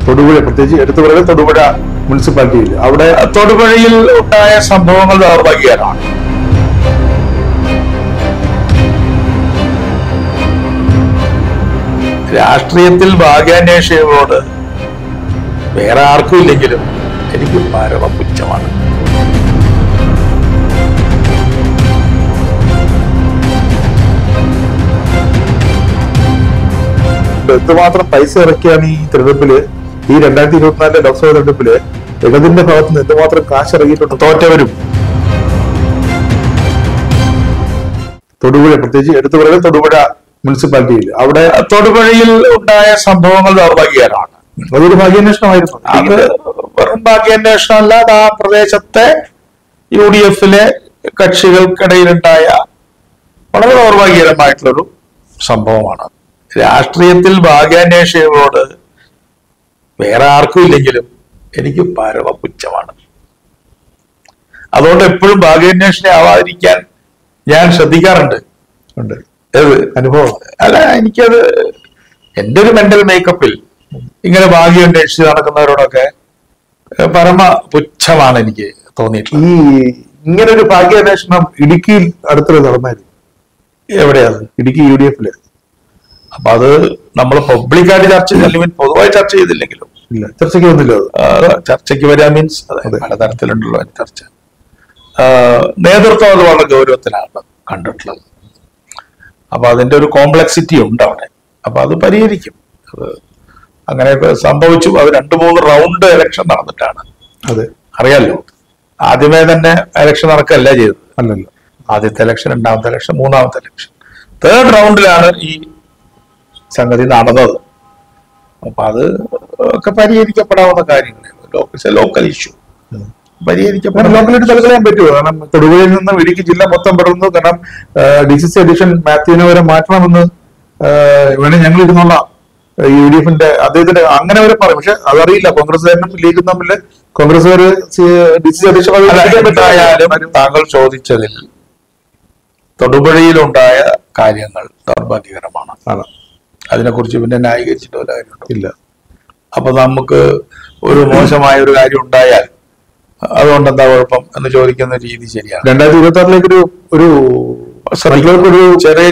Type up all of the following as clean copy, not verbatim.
തൊടുപുഴ, പ്രത്യേകിച്ച് എടുത്തു പറയുന്നത് തൊടുപുഴ മുനിസിപ്പാലിറ്റിയിൽ, അവിടെ തൊടുപുഴയിൽ ഉണ്ടായ സംഭവങ്ങൾ ദൗർഭാഗ്യകരമാണ്. രാഷ്ട്രീയത്തിൽ ഭാഗ്യാന്വേഷികളോട് വേറെ ആർക്കും ഇല്ലെങ്കിലും എനിക്ക് പരമപുച്ഛമാണ്. എന്തുമാത്രം പൈസ ഇറക്കിയാണ് ഈ തെരഞ്ഞെടുപ്പില്, ഈ 2024 ലോക്സഭാ തെരഞ്ഞെടുപ്പില് ഇടതിന്റെ ഭാഗത്ത് നിന്ന് എന്തുമാത്രം കാശ് ഇറങ്ങിയിട്ടുണ്ട്. തോറ്റവരും തൊടുപുഴ, പ്രത്യേകിച്ച് എടുത്തു പറയുന്നത് തൊടുപുഴ മുനിസിപ്പാലിറ്റിയിൽ, അവിടെ തൊടുപുഴയിൽ ഉണ്ടായ സംഭവങ്ങൾ ദൗർഭാഗ്യകരമാണ്. അതൊരു ഭാഗ്യാന്വേഷണമായിരുന്നു. അത് വെറും ഭാഗ്യാന്വേഷണം അല്ലാതെ ആ പ്രദേശത്തെ UDF-ലെ കക്ഷികൾക്കിടയിലുണ്ടായ വളരെ ദൗർഭാഗ്യകരമായിട്ടുള്ളൊരു സംഭവമാണ്. രാഷ്ട്രീയത്തിൽ ഭാഗ്യാന്വേഷികളോട് വേറെ ആർക്കും ഇല്ലെങ്കിലും എനിക്ക് പരമപുച്ഛമാണ്. അതുകൊണ്ട് എപ്പോഴും ഭാഗ്യാന്വേഷണം ആവാതിരിക്കാൻ ഞാൻ ശ്രദ്ധിക്കാറുണ്ട്. അനുഭവം അല്ല, എനിക്കത് എൻ്റെ ഒരു മെന്റൽ മേക്കപ്പിൽ ഇങ്ങനെ ഭാഗ്യം അന്വേഷിച്ച് നടക്കുന്നവരോടൊക്കെ പരമ പുച്ഛമാണ് എനിക്ക് തോന്നിയിട്ടുള്ളത്. ഈ ഇങ്ങനെ ഒരു ഭാഗ്യാന്വേഷണം ഇടുക്കിയിൽ അടുത്തിടെ നടന്നായിരുന്നു. എവിടെയാണ്? ഇടുക്കി UDF-ല്. അപ്പൊ അത് നമ്മൾ പബ്ലിക്കായിട്ട് ചർച്ച ചെയ്ത്, അല്ലെങ്കിൽ പൊതുവായി ചർച്ച ചെയ്തില്ലെങ്കിലും ഇല്ല, ചർച്ചയ്ക്ക് വന്നില്ല. ചർച്ചയ്ക്ക് വരാ മീൻസ് പലതരത്തിലുണ്ടല്ലോ ചർച്ച. നേതൃത്വം അത് വളരെ ഗൗരവത്തിലാണ് കണ്ടിട്ടുള്ളത്. അപ്പൊ അതിന്റെ ഒരു കോംപ്ലക്സിറ്റി ഉണ്ട് അവിടെ. അപ്പൊ അത് പരിഹരിക്കും. അത് അങ്ങനെയൊക്കെ സംഭവിച്ചു. അത് 2-3 റൗണ്ട് ഇലക്ഷൻ നടന്നിട്ടാണ്. അതെ, അറിയാലോ. ആദ്യമേ തന്നെ ഇലക്ഷൻ നടക്കല്ല ചെയ്തത്. അല്ലല്ലോ, ആദ്യത്തെ ഇലക്ഷൻ, 2ാമത്തെ ഇലക്ഷൻ, 3ാമത്തെ ഇലക്ഷൻ, 3rd റൗണ്ടിലാണ് ഈ സംഗതി നടന്നത്. അപ്പൊ അത് ഒക്കെ പരിഹരിക്കപ്പെടാവുന്ന കാര്യങ്ങളാണ്. ലോക്കൽ ഇഷ്യൂ പരിഹരിക്കപ്പെടാൻ ലോക്കലായിട്ട് തലകളയാൻ പറ്റുമോ? കാരണം തൊടുപുഴയിൽ നിന്നും ഇടുക്കി ജില്ല മൊത്തം പെടുന്നു. കാരണം DCC അധ്യക്ഷൻ മാത്യുവിനെ വരെ മാറ്റണമെന്ന് വേണേ ഞങ്ങൾ ഇരുന്നുള്ള UDF-ന്റെ അദ്ദേഹത്തിന്റെ അങ്ങനെ വരെ പറയും. പക്ഷെ അതറിയില്ല, കോൺഗ്രസ്സുകാരനും ലീഗും തമ്മിൽ കോൺഗ്രസ്സുകാര് DCC അധ്യക്ഷൻ. താങ്കൾ ചോദിച്ചതിൽ തൊടുപുഴയിലുണ്ടായ കാര്യങ്ങൾ ദൗർഭാഗ്യകരമാണ്. അതിനെക്കുറിച്ച് പിന്നെ ന്യായീകരിച്ചിട്ട് വല്ല കാര്യമുണ്ടോ? ഇല്ല. അപ്പൊ നമുക്ക് ഒരു മോശമായ ഒരു കാര്യം ഉണ്ടായാൽ അതുകൊണ്ട് എന്താ കുഴപ്പം എന്ന് ചോദിക്കുന്ന രീതി ശരിയാണ്. 2026 ഒരു ചെറിയ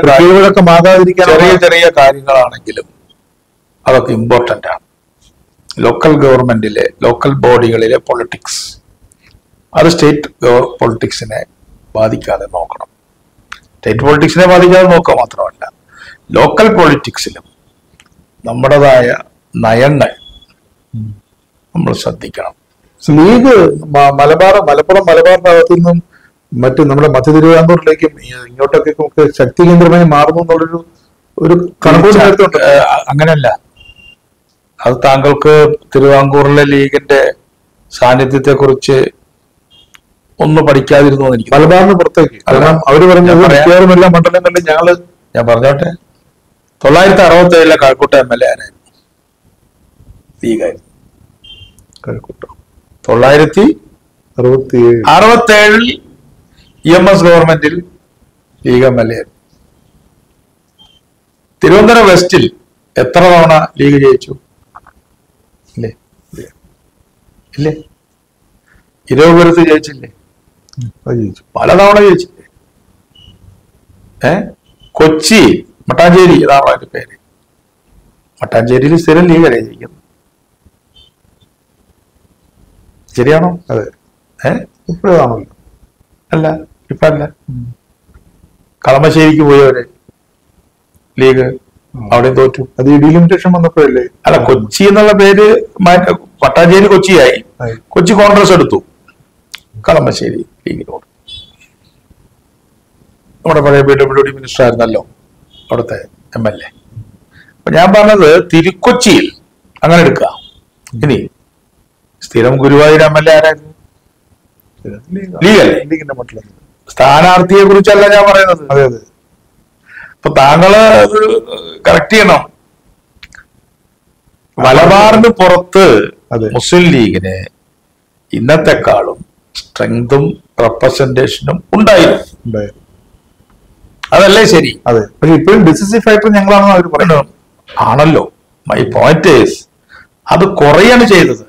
ചെറിയ കാര്യങ്ങളാണെങ്കിലും അതൊക്കെ ഇമ്പോർട്ടന്റ് ആണ്. ലോക്കൽ ഗവൺമെന്റിലെ, ലോക്കൽ ബോഡികളിലെ പൊളിറ്റിക്സ് അത് സ്റ്റേറ്റ് പൊളിറ്റിക്സിനെ ബാധിക്കാതെ നോക്കണം. സ്റ്റേറ്റ് പൊളിറ്റിക്സിനെ ബാധിക്കാതെ നോക്കുക മാത്രമല്ല, ലോക്കൽ പൊളിറ്റിക്സിലും നമ്മുടേതായ നയങ്ങൾ നമ്മൾ ശ്രദ്ധിക്കണം. ലീഗ് മലപ്പുറം മലബാർ ഭാഗത്തു നിന്നും മറ്റ് നമ്മുടെ മധ്യ തിരുവിതാംകൂറിലേക്കും ഇങ്ങോട്ടൊക്കെ ശക്തി കേന്ദ്രമായി മാറുന്നു എന്നുള്ളൊരു കണക്കുകൂട്ടലുണ്ട്. അങ്ങനെയല്ല, അത് താങ്കൾക്ക് തിരുവിതാംകൂറിലെ ലീഗിന്റെ സാന്നിധ്യത്തെ കുറിച്ച് ഒന്ന് പഠിക്കാതിരുന്നു എനിക്ക്. മലബാറിന് പുറത്തേക്ക്, കാരണം അവര് പറഞ്ഞത് എല്ലാ മണ്ഡലങ്ങളിലും ഞാൻ പറഞ്ഞോട്ടെ, 967 കഴക്കൂട്ടം MLA ആരായിരുന്നു? ലീഗായിരുന്നു. കഴക്കൂട്ടം 967 EMS ഗവൺമെന്റിൽ ലീഗ് MLA ആയിരുന്നു. തിരുവനന്തപുരം വെസ്റ്റിൽ എത്ര തവണ ലീഗ് ജയിച്ചു? ഇല്ലേ? തിരുവനന്തപുരത്ത് ജയിച്ചില്ലേ? പലതവണ ജയിച്ചില്ലേ? കൊച്ചി, മട്ടാഞ്ചേരി, ഏതാണോ അതിന്റെ പേര്? മട്ടാഞ്ചേരിയിൽ സ്ഥിരം ലീഗല്ലേ ജയിക്കുന്നത്? ശരിയാണോ? അതെ. ഇപ്പോഴാണല്ലോ. അല്ല, ഇപ്പൊ അല്ല. കളമശ്ശേരിക്ക് പോയവരെ ലീഗ് അവിടെ തോറ്റു. അത് ഈ ഡീലിമിറ്റേഷൻ വന്നപ്പോഴല്ലേ? അല്ല, കൊച്ചി എന്നുള്ള പേര് മട്ടാഞ്ചേരി കൊച്ചിയായി. കൊച്ചി കോൺഗ്രസ് എടുത്തു, കളമശ്ശേരി ലീഗിനോട്. നമ്മുടെ പഴയ PWD മിനിസ്റ്റർ ആയിരുന്നല്ലോ അവിടുത്തെ MLA. അപ്പൊ ഞാൻ പറഞ്ഞത് തിരുക്കൊച്ചിയിൽ അങ്ങനെ എടുക്കുക. ഇനി സ്ഥിരം ഗുരുവായൂർ MLA ആരായിരുന്നു? ലീഗല്ലേ? ലീഗിന്റെ മട്ടിലാണ്. സ്ഥാനാർത്ഥിയെ കുറിച്ചല്ല ഞാൻ പറയുന്നത്. അതെ അതെ. അപ്പൊ താങ്കള് അത് കറക്റ്റ് ചെയ്യണം. മലബാറിന് പുറത്ത് മുസ്ലിം ലീഗിന് ഇന്നത്തെക്കാളും സ്ട്രെങ്തും റെപ്രസെന്റേഷനും ഉണ്ടായിരുന്നു. അതല്ലേ ശരി? അതെ. പക്ഷെ ഇപ്പോഴും ഡിസിസീവ് ഫാക്ടർ ഞങ്ങളാണെന്ന് അവർ പറയുന്നത്. ആണല്ലോ. മൈ പോയിന്റ് ഈസ്, അത് കുറയാണ് ചെയ്തത്.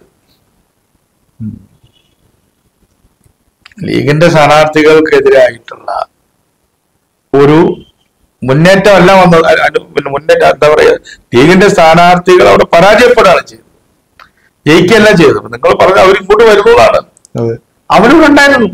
ലീഗിന്റെ സ്ഥാനാർത്ഥികൾക്കെതിരായിട്ടുള്ള ഒരു മുന്നേറ്റമല്ല വന്നത്. മുന്നേറ്റം എന്താ പറയുക, ലീഗിന്റെ സ്ഥാനാർത്ഥികൾ അവിടെ പരാജയപ്പെടുകയാണ് ചെയ്തത്, ജയിക്കുകയല്ല ചെയ്തത്. നിങ്ങൾ പറഞ്ഞ അവരിങ്ങോട്ട് വരുന്നതാണ്, അവരും ഉണ്ടായിരുന്നു.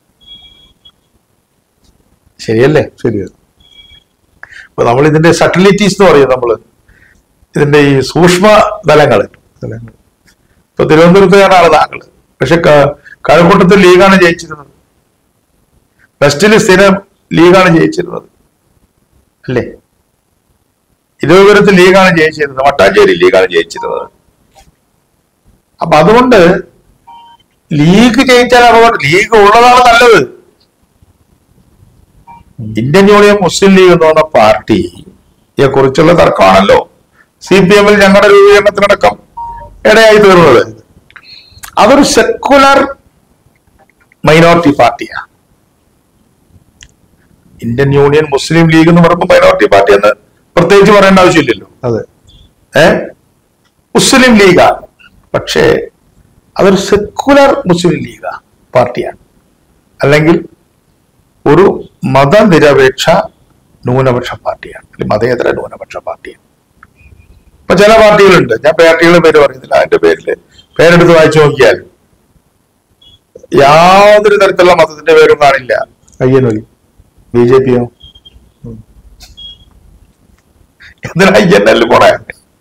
ശരിയല്ലേ? ശരിയാണ്. അപ്പൊ നമ്മൾ ഇതിന്റെ സട്ടിലിറ്റീസ് എന്ന് പറയും, നമ്മൾ ഇതിന്റെ ഈ സൂക്ഷ്മ തലങ്ങൾ. ഇപ്പൊ തിരുവനന്തപുരത്തുകാരാണ് താങ്കൾ, പക്ഷെ കഴക്കൂട്ടത്തിൽ ലീഗാണ് ജയിച്ചിരുന്നത്, വെസ്റ്റിൽ സ്ഥിരം ലീഗാണ് ജയിച്ചിരുന്നത് അല്ലേ? തിരുവനന്തപുരത്ത് ലീഗാണ് ജയിച്ചിരുന്നത്, മട്ടാഞ്ചേരി ലീഗാണ് ജയിച്ചിരുന്നത്. അപ്പൊ അതുകൊണ്ട് ലീഗ് ജയിച്ചാൽ അതുകൊണ്ട് ലീഗ് ഉള്ളതാണ് നല്ലത്. ഇന്ത്യൻ യൂണിയൻ മുസ്ലിം ലീഗ് എന്ന് പറഞ്ഞ പാർട്ടിയെ കുറിച്ചുള്ള തർക്കമാണല്ലോ CPM ഞങ്ങളുടെ രൂപീകരണത്തിനടക്കം ഇടയായി തീർന്നത്. അതൊരു സെക്കുലർ മൈനോറിറ്റി പാർട്ടിയാണ്. ഇന്ത്യൻ യൂണിയൻ മുസ്ലിം ലീഗ് എന്ന് പറയുമ്പോൾ മൈനോറിറ്റി പാർട്ടി എന്ന് പ്രത്യേകിച്ച് പറയേണ്ട ആവശ്യമില്ലല്ലോ. അതെ, മുസ്ലിം ലീഗാണ്, പക്ഷേ അതൊരു സെക്കുലർ മുസ്ലിം ലീഗ് പാർട്ടിയാണ്, അല്ലെങ്കിൽ ഒരു മതനിരപേക്ഷ ന്യൂനപക്ഷ പാർട്ടിയാണ്, അല്ലെങ്കിൽ മതേതര ന്യൂനപക്ഷ പാർട്ടിയാണ്. ഇപ്പൊ ചില പാർട്ടികളുണ്ട്, ഞാൻ പാർട്ടികളുടെ പേര് പറയുന്നില്ല, അതിന്റെ പേരെടുത്ത് വായിച്ചു നോക്കിയാൽ യാതൊരു തരത്തിലുള്ള മതത്തിന്റെ പേരും കാണില്ല. INL, BJPയോ എന്തിനാ INL പോണേ?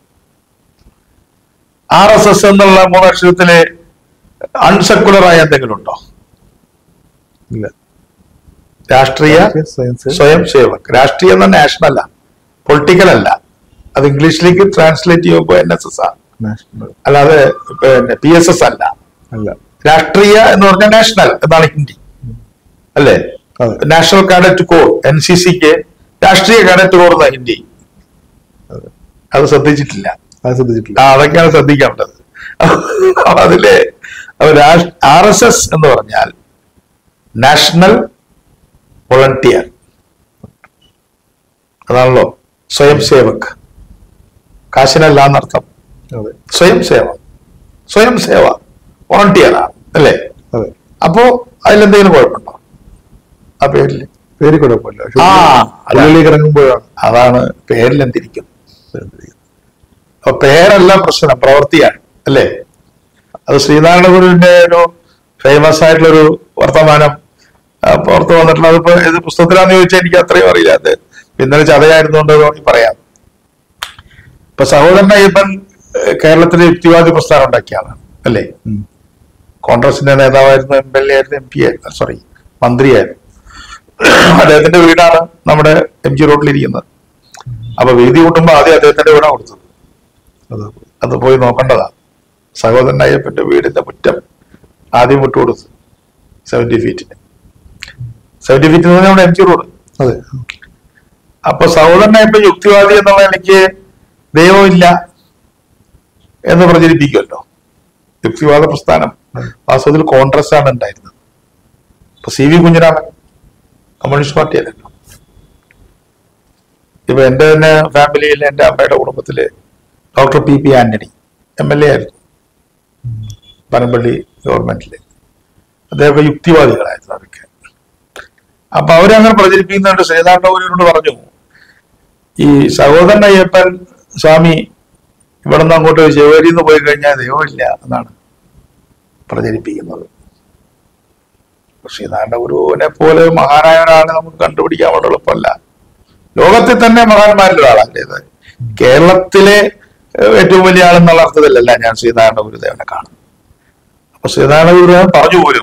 RSS എന്നുള്ള 3 അക്ഷരത്തില് അൺസെക്കുലറായ എന്തെങ്കിലും ഉണ്ടോ? ഇല്ല. രാഷ്ട്രീയ സ്വയം സേവക്. രാഷ്ട്രീയം എന്ന നാഷണൽ അല്ല, പൊളിറ്റിക്കൽ അല്ല. അത് ഇംഗ്ലീഷിലേക്ക് ട്രാൻസ്ലേറ്റ് ചെയ്യുമ്പോൾ NSS ആണ്, അല്ലാതെ PSS അല്ല. രാഷ്ട്രീയ എന്ന് പറഞ്ഞാൽ നാഷണൽ എന്നാണ് ഹിന്ദി അല്ലേ? നാഷണൽ കാഡറ്റ് കോർ, NCCക്ക് രാഷ്ട്രീയ കാഡറ്റ് കോർ എന്നാ ഹിന്ദി. അത് ശ്രദ്ധിച്ചിട്ടില്ല. അതൊക്കെയാണ് ശ്രദ്ധിക്കേണ്ടത്. അതിലെ RSS എന്ന് പറഞ്ഞാൽ നാഷണൽ വോളണ്ടിയർ, അതാണല്ലോ സ്വയം സേവക്. കാശിനല്ല എന്നർത്ഥം. സ്വയം സേവ വോളണ്ടിയർ ആണ് അല്ലേ? അപ്പോ അതിലെന്തെങ്കിലും കുഴപ്പമുണ്ടോ ആ പേരില്? പേര് കുഴപ്പമില്ല, ഇറങ്ങുമ്പോഴാണ്. അതാണ് പേരിൽ എന്തിരിക്കുന്നു. അപ്പൊ പേരല്ല പ്രശ്നം, പ്രവൃത്തിയാണ് അല്ലേ? അത് ശ്രീനാരായണ ഗുരുവിന്റെ ഒരു ഫേമസ് ആയിട്ടുള്ളൊരു വർത്തമാനം പുറത്ത് വന്നിട്ടുള്ള, അതിപ്പോ ഏത് പുസ്തകത്തിലാന്ന് ചോദിച്ചാൽ എനിക്ക് അത്രയും അറിയില്ല. അത് ഇന്നലെ ചതയായിരുന്നുകൊണ്ട് വേണമെങ്കിൽ പറയാം. ഇപ്പൊ സഹോദരൻ അയ്യപ്പൻ കേരളത്തിലെ യുക്തിവാദി പ്രസ്ഥാനം ഉണ്ടാക്കിയാണ് അല്ലേ? കോൺഗ്രസിന്റെ നേതാവായിരുന്നു, MLA ആയിരുന്നു, MP ആയിരുന്നു, സോറി മന്ത്രിയായിരുന്നു. അദ്ദേഹത്തിന്റെ വീടാണ് നമ്മുടെ MG റോഡിലിരിക്കുന്നത്. അപ്പൊ വീതി കൂട്ടുമ്പോ ആദ്യം അദ്ദേഹത്തിന്റെ വീടാണ് കൊടുത്തത്. അത് പോയി നോക്കേണ്ടതാണ്. സഹോദരൻ അയ്യപ്പന്റെ വീടിന്റെ മുറ്റം ആദ്യം വിട്ടുകൊടുത്തു 70 ഫീറ്റിന്. 70 ഫീറ്റ് എന്ന് പറഞ്ഞാൽ നമ്മുടെ MG റോഡ്. അതെ. അപ്പൊ സഹോദരൻ അയ്യപ്പൻ യുക്തിവാദി എന്നുള്ള എനിക്ക് ദൈവമില്ല എന്ന് പ്രചരിപ്പിക്കുമല്ലോ. യുക്തിവാദ പ്രസ്ഥാനം വാസ്തവത്തിൽ കോൺഗ്രസ് ആണ് ഉണ്ടായിരുന്നത്. ഇപ്പൊ CV കുഞ്ഞിരാമൻ കമ്മ്യൂണിസ്റ്റ് പാർട്ടി അല്ലല്ലോ. ഇപ്പൊ എന്റെ തന്നെ ഫാമിലിയിൽ, എന്റെ അമ്മയുടെ കുടുംബത്തില് ഡോക്ടർ PP ആന്റണി MLA ആയിരുന്നു പനമ്പള്ളി ഗവൺമെന്റില്. അദ്ദേഹം യുക്തിവാദികളായിരുന്നു അവർക്ക്. അപ്പൊ അവരങ്ങനെ പ്രചരിപ്പിക്കുന്നുണ്ട്. ശ്രീനാരായണഗുരുവിനോട് പറഞ്ഞു, ഈ സഹോദരൻ അയ്യപ്പൻ സ്വാമി ഇവിടെ നിന്ന് അങ്ങോട്ട് ശിവഗിരിയിൽ നിന്ന് പോയി കഴിഞ്ഞാൽ ദൈവമില്ല എന്നാണ് പ്രചരിപ്പിക്കുന്നത്. ശ്രീനാരായണ ഗുരുവിനെ പോലെ മഹാനായ ഒരാളെ നമുക്ക് കണ്ടുപിടിക്കാൻ വളരെ എളുപ്പമല്ല. ലോകത്തിൽ തന്നെ മഹാന്മാരിൽ ഒരാളല്ലേ. കേരളത്തിലെ ഏറ്റവും വലിയ ആളെന്നുള്ള അർത്ഥത്തിലല്ല ഞാൻ ശ്രീനാരായണ ഗുരുദേവനെ കാണുന്നത്. അപ്പൊ ശ്രീനാരായണ ഗുരുദേവൻ പറഞ്ഞു പോലും,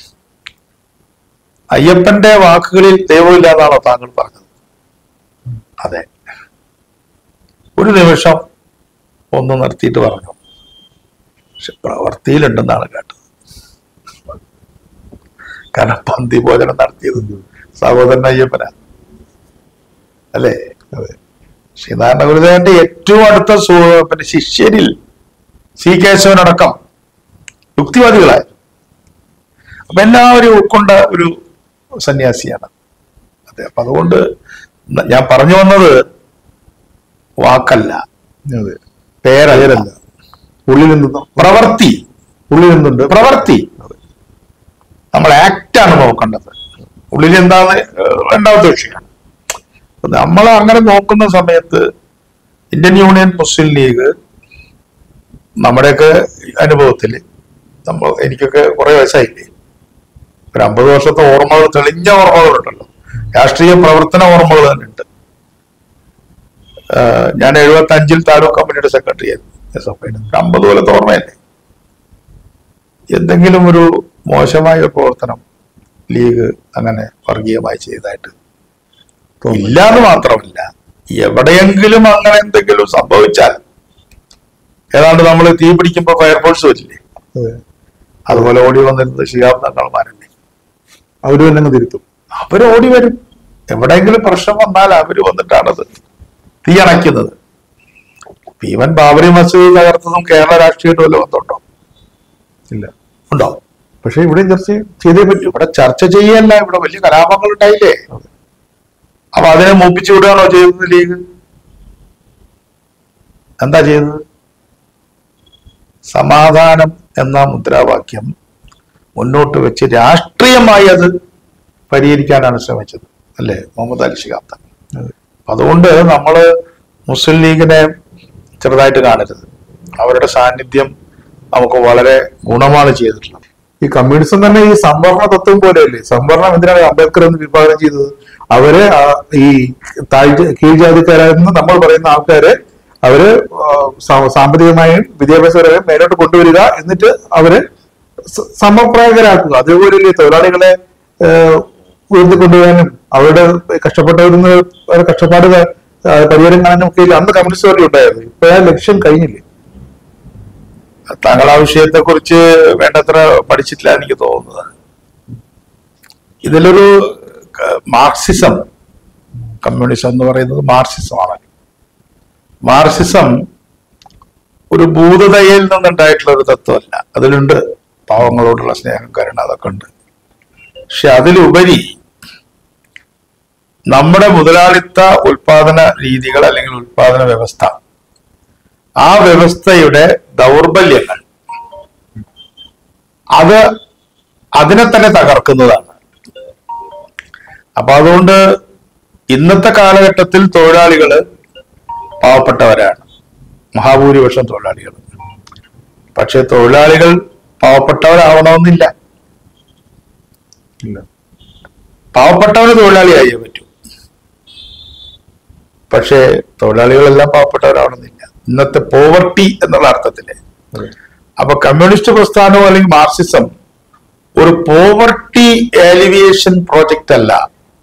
അയ്യപ്പന്റെ വാക്കുകളിൽ ദൈവമില്ല എന്നാണോ താങ്കൾ പറഞ്ഞത്? അതെ. ഒരു നിമിഷം ഒന്ന് നിർത്തിയിട്ട് പറഞ്ഞു, പക്ഷെ പ്രവൃത്തിയിലുണ്ടെന്നാണ് കേട്ടത്. കാരണം പന്തി ഭോജനം നടത്തിയത് സഹോദരൻ അയ്യപ്പന അല്ലേ? ശ്രീനാരായണ ഗുരുദേവന്റെ ഏറ്റവും അടുത്ത പിന്നെ ശിഷ്യരിൽ C കേശവനടക്കം യുക്തിവാദികളായി. അപ്പൊ എല്ലാവരും ഉൾക്കൊണ്ട ഒരു സന്യാസിയാണ് അതെ. അപ്പൊ അതുകൊണ്ട് ഞാൻ പറഞ്ഞു വന്നത് വാക്കല്ല, പേരല്ല, ഉള്ളിൽ നിന്നും പ്രവൃത്തി പ്രവൃത്തി നമ്മൾ ആക്റ്റാണ് നോക്കേണ്ടത്. ഉള്ളിൽ എന്താണ് രണ്ടാമത്തെ വിഷയമാണ്. നമ്മൾ അങ്ങനെ നോക്കുന്ന സമയത്ത് ഇന്ത്യൻ യൂണിയൻ മുസ്ലിം ലീഗ് നമ്മുടെയൊക്കെ അനുഭവത്തിൽ എനിക്കൊക്കെ കുറെ വയസ്സായില്ലേ, ഒരു 50 വർഷത്തെ ഓർമ്മകൾ, തെളിഞ്ഞ ഓർമ്മകളുണ്ടല്ലോ, രാഷ്ട്രീയ പ്രവർത്തന ഓർമ്മകൾ തന്നെ ഉണ്ട്. ഞാൻ 75-ൽ താലൂക്ക് കമ്മിറ്റിയുടെ സെക്രട്ടറി ആയിരുന്നു SFIയുടെ. 50 കൊല്ലത്തെ ഓർമ്മയല്ലേ. എന്തെങ്കിലും ഒരു മോശമായ ഒരു പ്രവർത്തനം ലീഗ് അങ്ങനെ വർഗീയമായി ചെയ്തതായിട്ട് ഇല്ലാന്ന് മാത്രമല്ല, എവിടെയെങ്കിലും അങ്ങനെ എന്തെങ്കിലും സംഭവിച്ചാൽ ഏതാണ്ട് നമ്മൾ തീ പിടിക്കുമ്പോ ഫയർഫോഴ്സ് വരില്ലേ, അതുപോലെ ഓടി വന്നിരുന്നത് ശിഹാബ് തങ്ങൾമാരല്ലേ. അവര് തന്നെ തിരുത്തും. അവര് ഓടി വരും. എവിടെയെങ്കിലും പ്രശ്നം വന്നാൽ അവര് വന്നിട്ടാണത് തീ അണയ്ക്കുന്നത്. ഈവൻ ബാബറി മസ്ജിദ് തകർത്തതും കേരള രാഷ്ട്രീയമായിട്ട് വല്ല ബന്ധമുണ്ടോ? ഇല്ല. ഉണ്ടോ? പക്ഷെ ഇവിടെ ചർച്ച ചെയ്തേ പറ്റും. ഇവിടെ ചർച്ച ചെയ്യല്ല, ഇവിടെ വലിയ കലാപങ്ങൾ ഉണ്ടായില്ലേ. അപ്പൊ അതിനെ മൂപ്പിച്ചു വിടുകയാണോ ചെയ്തത് ലീഗ്? എന്താ ചെയ്തത്? സമാധാനം എന്ന മുദ്രാവാക്യം മുന്നോട്ട് വെച്ച് രാഷ്ട്രീയമായി അത് പരിഹരിക്കാനാണ് ശ്രമിച്ചത്, അല്ലേ മുഹമ്മദ് അലി ശിഹാബ് തങ്ങൾ. അതുകൊണ്ട് നമ്മള് മുസ്ലിം ലീഗിനെ ചെറുതായിട്ട് കാണരുത്. അവരുടെ സാന്നിധ്യം നമുക്ക് വളരെ ഗുണമാണ് ചെയ്തിട്ടുള്ളത്. ഈ കമ്മ്യൂണിസം തന്നെ ഈ സംവരണ തത്വം പോലെയല്ലേ. സംവരണം എന്തിനാണ് അംബേദ്കർ എന്ന് വിഭാവനം ചെയ്തത്? അവര് ഈ കീഴ്ജാതിക്കാരായിരുന്ന നമ്മൾ പറയുന്ന ആൾക്കാരെ അവര് സാമ്പത്തികമായും വിദ്യാഭ്യാസപരമായും മേലോട്ട് കൊണ്ടുവരിക, എന്നിട്ട് അവര് സമപ്രായകരാക്കുക. അതേപോലെ തൊഴിലാളികളെ ഉയർത്തിക്കൊണ്ടുവരാനും അവരുടെ കഷ്ടപ്പെട്ടവരുന്ന കഷ്ടപ്പാട് പരിഹാരം കാണാനും ഒക്കെ അന്ന് കമ്മ്യൂണിസ്റ്റ് പാർട്ടി ഉണ്ടായിരുന്നു. ഇപ്പൊ ആ ലക്ഷ്യം കഴിഞ്ഞില്ലേ. താങ്കൾ ആ വിഷയത്തെ കുറിച്ച് വേണ്ടത്ര പഠിച്ചിട്ടില്ല എനിക്ക് തോന്നുന്നത്. ഇതിലൊരു മാർക്സിസം, കമ്മ്യൂണിസം എന്ന് പറയുന്നത് മാർക്സിസമാണ്. മാർക്സിസം ഒരു ഭൂതദയയിൽ നിന്നുണ്ടായിട്ടുള്ള ഒരു തത്വമല്ല. അതിലുണ്ട് പാവങ്ങളോടുള്ള സ്നേഹം, കരുണ, അതൊക്കെ ഉണ്ട്. പക്ഷെ അതിലുപരി നമ്മുടെ മുതലാളിത്ത ഉൽപാദന രീതികൾ അല്ലെങ്കിൽ ഉൽപാദന വ്യവസ്ഥ, ആ വ്യവസ്ഥയുടെ ദൗർബല്യങ്ങൾ അതിനെ തന്നെ തകർക്കുന്നതാണ്. അപ്പൊ അതുകൊണ്ട് ഇന്നത്തെ കാലഘട്ടത്തിൽ തൊഴിലാളികള് പാവപ്പെട്ടവരാണ്, മഹാഭൂരിപക്ഷം തൊഴിലാളികൾ. പക്ഷെ തൊഴിലാളികൾ പാവപ്പെട്ടവരാവണമെന്നില്ല. പാവപ്പെട്ടവന് തൊഴിലാളിയായേ പറ്റൂ. പക്ഷേ തൊഴിലാളികളെല്ലാം പാവപ്പെട്ടവരാവണമെന്നില്ല ഇന്നത്തെ പോവർട്ടി എന്നുള്ള അർത്ഥത്തില്. അപ്പൊ കമ്മ്യൂണിസ്റ്റ് പ്രസ്ഥാനമോ അല്ലെങ്കിൽ മാർക്സിസം ഒരു പോവർട്ടി എലിവിയേഷൻ പ്രോജക്റ്റ് അല്ല.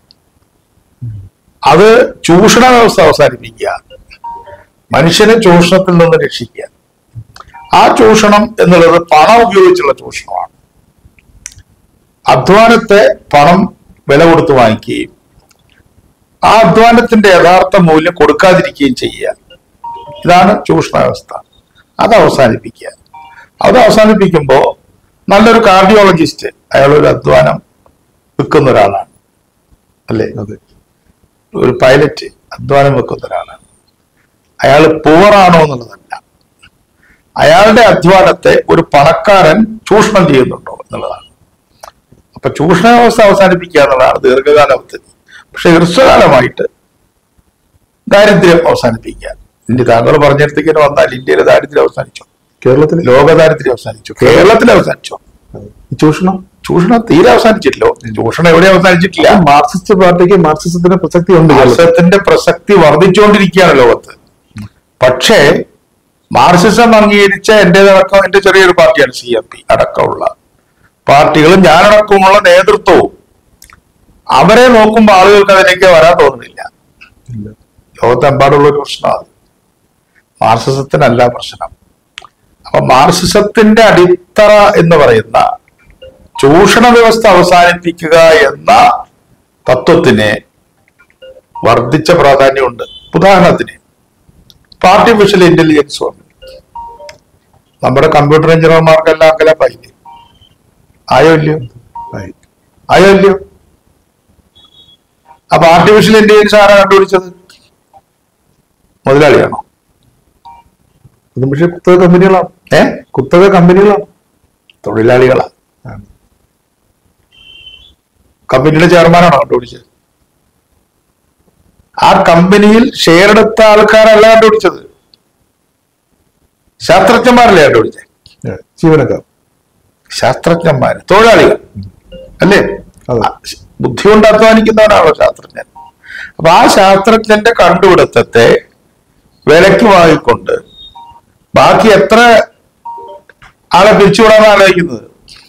അത് ചൂഷണ വ്യവസ്ഥ അവസാനിപ്പിക്കുക, മനുഷ്യനെ ചൂഷണത്തിൽ നിന്ന് രക്ഷിക്കുക. ആ ചൂഷണം എന്നുള്ളത് പണം ഉപയോഗിച്ചുള്ള ചൂഷണമാണ്. അധ്വാനത്തെ പണം വില കൊടുത്ത് വാങ്ങിക്കുകയും ആ അധ്വാനത്തിന്റെ യഥാർത്ഥ മൂല്യം കൊടുക്കാതിരിക്കുകയും ചെയ്യുക, ഇതാണ് ചൂഷണ വ്യവസ്ഥ. അത് അവസാനിപ്പിക്കുക. അത് അവസാനിപ്പിക്കുമ്പോൾ നല്ലൊരു കാർഡിയോളജിസ്റ്റ് അയാളൊരു അധ്വാനം വെക്കുന്ന ഒരാളാണ്, അല്ലേ? ഒരു പൈലറ്റ് അധ്വാനം വെക്കുന്ന ഒരാളാണ്. അയാൾ പൂവറാണോ എന്നുള്ളതല്ല, അയാളുടെ അധ്വാനത്തെ ഒരു പണക്കാരൻ ചൂഷണം ചെയ്യുന്നുണ്ടോ എന്നുള്ളതാണ്. അപ്പൊ ചൂഷണ വ്യവസ്ഥ അവസാനിപ്പിക്കുക എന്നുള്ളതാണ് ദീർഘകാല പദ്ധതി. പക്ഷെ ഹ്രസ്വകാലമായിട്ട് ദാരിദ്ര്യം അവസാനിപ്പിക്കുക. ഇന്ത്യ താങ്കൾ പറഞ്ഞിടത്തേക്ക് വന്നാൽ ഇന്ത്യയിലെ ദാരിദ്ര്യം അവസാനിച്ചോ? കേരളത്തിൽ ലോക ദാരിദ്ര്യം അവസാനിച്ചു. കേരളത്തിൽ അവസാനിച്ചോ? ചൂഷണം തീരെ അവസാനിച്ചിട്ടില്ലോ. ചൂഷണം എവിടെ അവസാനിച്ചിട്ടില്ല. മാർക്സിസ്റ്റ് പാർട്ടിക്ക് മാർക്സിസത്തിന്റെ പ്രസക്തി ഉണ്ട്. മാർക്സിസത്തിന്റെ പ്രസക്തി വർദ്ധിച്ചുകൊണ്ടിരിക്കുകയാണ് ലോകത്ത്. പക്ഷേ മാർക്സിസം അംഗീകരിച്ച എന്റേതടക്കം, എന്റെ ചെറിയൊരു പാർട്ടിയാണ് CMP അടക്കമുള്ള പാർട്ടികളും ഞാനടക്കമുള്ള നേതൃത്വവും, അവരെ നോക്കുമ്പോൾ ആളുകൾക്ക് അതിലേക്ക് വരാൻ തോന്നുന്നില്ല. ലോകത്തെമ്പാടുള്ള ഒരു പ്രശ്നമാണ്. മാർക്സിസത്തിനല്ല പ്രശ്നം. അപ്പൊ മാർക്സിസത്തിന്റെ അടിത്തറ എന്ന് പറയുന്ന ചൂഷണ വ്യവസ്ഥ അവസാനിപ്പിക്കുക എന്ന തത്വത്തിന് വർദ്ധിച്ച പ്രാധാന്യമുണ്ട്. ഉദാഹരണത്തിന് ആർട്ടിഫിഷ്യൽ ഇന്റലിജൻസ് വന്നു. നമ്മുടെ കമ്പ്യൂട്ടർ എഞ്ചിനീയർമാർക്കെല്ലാം അങ്കലാപ്പായില്ലേ? ആയോ ഇല്ലയോ? അപ്പൊ ആർട്ടിഫിഷ്യൽ ഇന്റലിജൻസ് ആരാ കണ്ടുപിടിച്ചത്? മുതലാളിയാണോ? പക്ഷേ കമ്പനികളാണ്. കുത്തക കമ്പനികളാണ്, തൊഴിലാളികളാണ്. കമ്പനിയുടെ ചെയർമാനാണോ കണ്ടുപിടിച്ചത്? ആ കമ്പനിയിൽ ഷെയർ എടുത്ത ആൾക്കാരല്ല കണ്ടുപിടിച്ചത്, ശാസ്ത്രജ്ഞന്മാരല്ലേ കണ്ടുപിടിച്ചത്? ജീവനക്കാർ, ശാസ്ത്രജ്ഞന്മാര്, തൊഴിലാളികൾ അല്ലേ? ബുദ്ധി കൊണ്ട് അധ്വാനിക്കുന്നവനാണോ ശാസ്ത്രജ്ഞൻ? അപ്പൊ ആ ശാസ്ത്രജ്ഞന്റെ കണ്ടുപിടുത്തത്തെ വിലയ്ക്ക് വാങ്ങിക്കൊണ്ട് ബാക്കി എത്ര ആളെ പിരിച്ചുവിടാനാണ് ആലോചിക്കുന്നത്?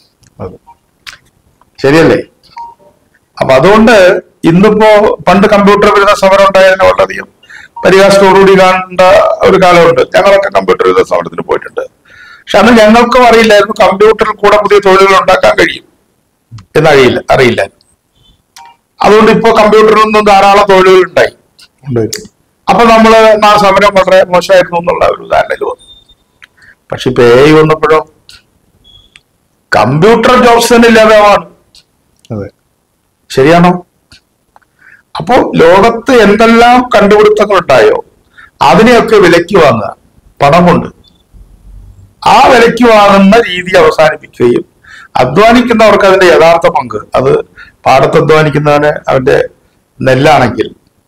ശരിയല്ലേ? അപ്പൊ അതുകൊണ്ട് ഇന്നിപ്പോ പണ്ട് കമ്പ്യൂട്ടർ വിരുദ്ധ സമരം ഉണ്ടായതിനെ വളരെയധികം പരിഹാസത്തോടുകൂടി കാണേണ്ട ഒരു കാലമുണ്ട്. ഞങ്ങളൊക്കെ കമ്പ്യൂട്ടർ വിരുദ്ധ സമരത്തിന് പോയിട്ടുണ്ട്. പക്ഷെ അന്ന് ഞങ്ങൾക്കും അറിയില്ലായിരുന്നു കമ്പ്യൂട്ടറിൽ കൂടെ പുതിയ തൊഴിലുകൾ ഉണ്ടാക്കാൻ കഴിയും അറിയില്ല. അതുകൊണ്ട് ഇപ്പോ കമ്പ്യൂട്ടറിൽ നിന്നും ധാരാളം തൊഴിലുകൾ ഉണ്ടായി. അപ്പൊ നമ്മള് ആ സമരം വളരെ മോശമായിരുന്നു എന്നുള്ള ഒരു ധാരണയിൽ വന്നു. പക്ഷെ ഇപ്പൊ AI വന്നപ്പോഴോ കമ്പ്യൂട്ടർ ജോബ്സ് തന്നെ ഇല്ലാതാവാണ്. ശരിയാണോ? അപ്പോ ലോകത്ത് എന്തെല്ലാം കണ്ടുപിടുത്തങ്ങൾ ഉണ്ടായോ അതിനെയൊക്കെ വിലയ്ക്ക് വാങ്ങുക പണം കൊണ്ട്. ആ വിലയ്ക്ക് വാങ്ങുന്ന രീതി അവസാനിപ്പിക്കുകയും അധ്വാനിക്കുന്നവർക്ക് അതിന്റെ യഥാർത്ഥ പങ്ക്, അത് പാടത്ത് അധ്വാനിക്കുന്നവന് അവന്റെ നെല്ലാണെങ്കിൽ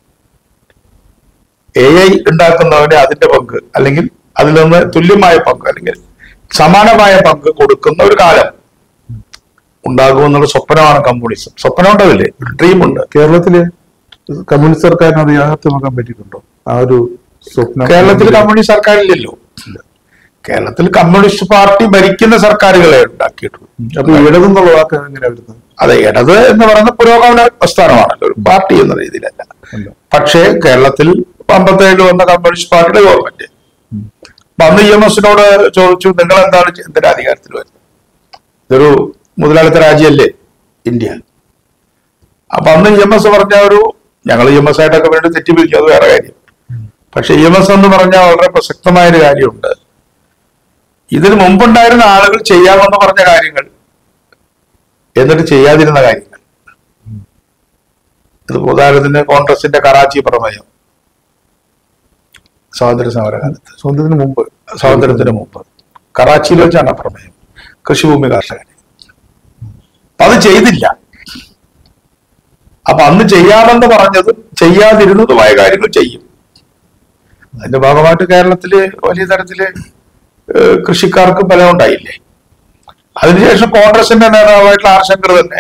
AI ഉണ്ടാക്കുന്നവന് അതിന്റെ പങ്ക്, അല്ലെങ്കിൽ അതിൽ നിന്ന് തുല്യമായ പങ്ക്, അല്ലെങ്കിൽ സമാനമായ പങ്ക് കൊടുക്കുന്ന ഒരു കാലം ഉണ്ടാകുമെന്നുള്ള സ്വപ്നമാണ് കമ്മ്യൂണിസം. സ്വപ്നം ഉണ്ടാവില്ലേ? ഡ്രീമുണ്ട്. കേരളത്തില് കമ്മ്യൂണിസ്റ്റ് സർക്കാരിന് അത് യാഥാർത്ഥ്യമാക്കാൻ പറ്റിയിട്ടുണ്ടോ? ആ ഒരു സ്വപ്നം കേരളത്തിൽ കമ്മ്യൂണിസ്റ്റ് സർക്കാരില്ലല്ലോ. കേരളത്തിൽ കമ്മ്യൂണിസ്റ്റ് പാർട്ടി ഭരിക്കുന്ന സർക്കാരുകളെ ഉണ്ടാക്കിയിട്ടുള്ളൂ. അപ്പൊ ഇടതെന്നുള്ള വാക്ക് എങ്ങനെ വരുന്നത്? അതെ, ഇടത് എന്ന് പറയുന്ന പുരോഗമന പ്രസ്ഥാനമാണല്ലോ, ഒരു പാർട്ടി എന്ന രീതിയിലല്ല. പക്ഷേ കേരളത്തിൽ 57 വന്ന കമ്മ്യൂണിസ്റ്റ് പാർട്ടിയുടെ ഗവൺമെന്റ് അന്ന് EMS ചോദിച്ചു, നിങ്ങൾ എന്താണ് എന്തിന്റെ അധികാരത്തിൽ വരുന്നത്? ഇതൊരു മുതലാളിത്ത രാജ്യമല്ലേ ഇന്ത്യ. അപ്പൊ അന്ന് EMS പറഞ്ഞ ഞങ്ങൾ EMS ആയിട്ടൊക്കെ വേണ്ടി തെറ്റിപ്പിരിക്കും, അത് വേറെ കാര്യം. പക്ഷെ EMS എന്ന് പറഞ്ഞാൽ വളരെ പ്രസക്തമായൊരു കാര്യമുണ്ട്. ഇതിന് മുമ്പുണ്ടായിരുന്ന ആളുകൾ ചെയ്യാമെന്ന് പറഞ്ഞ കാര്യങ്ങൾ എന്നിട്ട് ചെയ്യാതിരുന്ന കാര്യങ്ങൾ. ഇത് ഉദാഹരണത്തിന് കോൺഗ്രസിന്റെ കറാച്ചി പ്രമേയം സ്വാതന്ത്ര്യത്തിന് മുമ്പ് കറാച്ചിയിൽ വെച്ചാണ് പ്രമേയം, കൃഷിഭൂമി കർഷകന്. അത് ചെയ്തില്ല. അപ്പൊ അന്ന് ചെയ്യാമെന്ന് പറഞ്ഞതും ചെയ്യാതിരുന്നതുമായ കാര്യങ്ങൾ ചെയ്യും. അതിന്റെ ഭാഗമായിട്ട് കേരളത്തില് വലിയ തരത്തില് കൃഷിക്കാർക്ക് ഫലം ഉണ്ടായില്ലേ? അതിനുശേഷം കോൺഗ്രസിന്റെ നേതാവായിട്ടുള്ള R. ശങ്കർ തന്നെ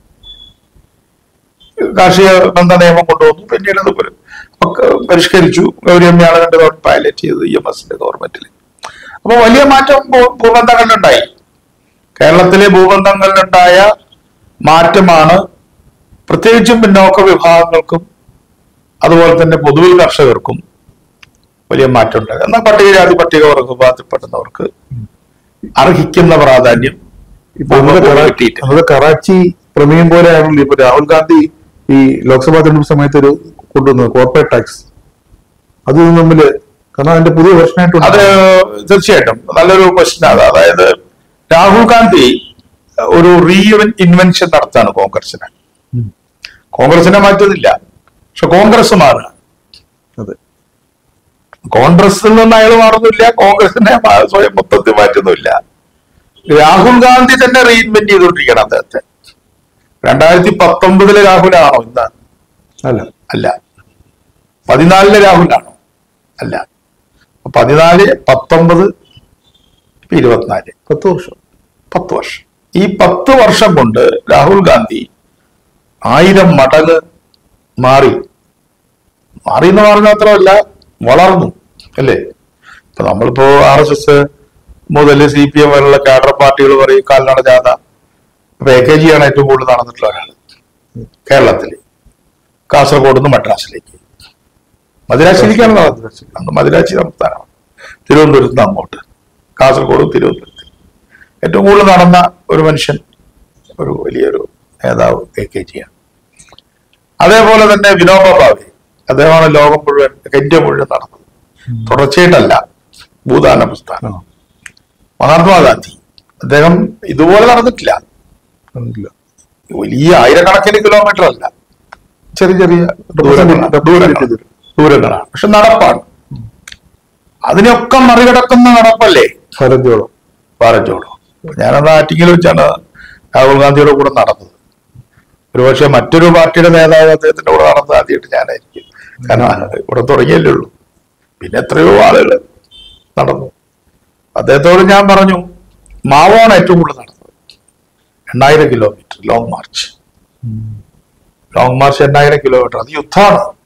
കാർഷിക ബന്ധ നിയമം കൊണ്ടുവന്നു. പിന്നീട് അത് പരിഷ്കരിച്ചു. ഗൗരിയമ്മയാണ് പൈലറ്റ് ചെയ്തത് EMSന്റെ ഗവൺമെന്റിൽ. അപ്പൊ വലിയ മാറ്റം ഭൂബന്ധങ്ങളിലുണ്ടായി. കേരളത്തിലെ ഭൂബന്ധങ്ങളിലുണ്ടായ മാറ്റമാണ് പ്രത്യേകിച്ചും പിന്നോക്ക വിഭാഗങ്ങൾക്കും അതുപോലെ തന്നെ പൊതുവിൽ കർഷകർക്കും വലിയ മാറ്റം ഉണ്ടായി. എന്നാൽ പട്ടികജാതി പട്ടികവർഗ വിഭാഗത്തിൽപ്പെടുന്നവർക്ക് അർഹിക്കുന്ന പ്രാധാന്യം കറാച്ചി പ്രമേയം പോലെയാണല്ലോ ഇപ്പൊ രാഹുൽ ഗാന്ധി ഈ ലോക്സഭാ തെരഞ്ഞെടുപ്പ് സമയത്ത് കൊണ്ടുവന്നത് കോർപ്പറേറ്റ് ടാക്സ്. അത് തമ്മില്, കാരണം അതിന്റെ പുതിയ വെർഷനായിട്ടുണ്ട്. അത് തീർച്ചയായിട്ടും നല്ലൊരു ക്വസ്റ്റ്യൻ ആണ്. അതായത് രാഹുൽ ഗാന്ധി ഒരു ഇൻവെൻഷൻ നടത്താണ് കോൺഗ്രസിനെ. കോൺഗ്രസിനെ മാറ്റുന്നില്ല, പക്ഷെ കോൺഗ്രസ് മാറുക. അതെ, കോൺഗ്രസിൽ നിന്ന് അയാൾ മാറുന്നില്ല, കോൺഗ്രസിനെ സ്വയം മൊത്തത്തിൽ മാറ്റുന്നില്ല. രാഹുൽ ഗാന്ധി തന്നെ റീഇൻവെന്റ് ചെയ്തുകൊണ്ടിരിക്കണം അദ്ദേഹത്തെ. 2019 രാഹുലാണോ ഇന്ന്? അല്ല. 14 രാഹുലാണോ? അല്ല. 14, 19, 24, 10 വർഷം. ഈ 10 വർഷം കൊണ്ട് രാഹുൽ ഗാന്ധി 1000 മടങ്ങ് മാറി എന്ന് പറഞ്ഞ മാത്രമല്ല, വളർന്നു അല്ലേ? ഇപ്പൊ നമ്മളിപ്പോ RSS മുതൽ CPM വരെയുള്ള കാഡർ പാർട്ടികൾ പറയും കാൽനട ജാഥ. അപ്പൊ AKG ആണ് ഏറ്റവും കൂടുതൽ നടന്നിട്ടുള്ള ഒരാള് കേരളത്തില്. കാസർഗോഡ് നിന്ന് മദ്രാസിലേക്ക്, മദിരാശിയിലേക്കാണ് നടന്നത്. അന്ന് മദിരാശി സംസ്ഥാനമാണ്. തിരുവനന്തപുരത്ത് നിന്ന് അങ്ങോട്ട്, കാസർഗോഡും തിരുവനന്തപുരത്ത് ഏറ്റവും കൂടുതൽ നടന്ന ഒരു മനുഷ്യൻ, ഒരു വലിയൊരു നേതാവ് AKG ആണ്. അതേപോലെ തന്നെ വിനോബ ഭാവെ, അദ്ദേഹമാണ് ലോകം മുഴുവൻ, ഇന്ത്യ മുഴുവൻ നടന്നത്. തുടർച്ചയായിട്ടല്ല, ഭൂദാന പ്രസ്ഥാനം. മഹാത്മാഗാന്ധി, അദ്ദേഹം ഇതുപോലെ നടന്നിട്ടില്ല. വലിയ ആയിരക്കണക്കിന് കിലോമീറ്റർ അല്ല, ചെറിയ ചെറിയ ദൂരങ്ങളാണ്, പക്ഷെ നടപ്പാണ്. അതിനൊക്കെ മറികടക്കുന്ന നടപ്പല്ലേ ഭാരത് ജോഡോ. ഞാനത് ആറ്റിങ്ങിൽ വെച്ചാണ് രാഹുൽ ഗാന്ധിയുടെ കൂടെ നടന്നത്. ഒരുപക്ഷെ മറ്റൊരു പാർട്ടിയുടെ നേതാവ് അദ്ദേഹത്തിന്റെ കൂടെ നടന്നത് ആദ്യമായിട്ട് ഞാനായിരിക്കും. കാരണം ഇവിടെ തുടങ്ങിയല്ലേ ഉള്ളൂ. പിന്നെ എത്രയോ ആളുകൾ നടന്നു. അദ്ദേഹത്തോട് ഞാൻ പറഞ്ഞു, മാവോണ് ഏറ്റവും കൂടുതൽ നടന്നത്. 8000 കിലോമീറ്റർ ലോങ് മാർച്ച് 8000 കിലോമീറ്റർ. അത് യുദ്ധമാണ്.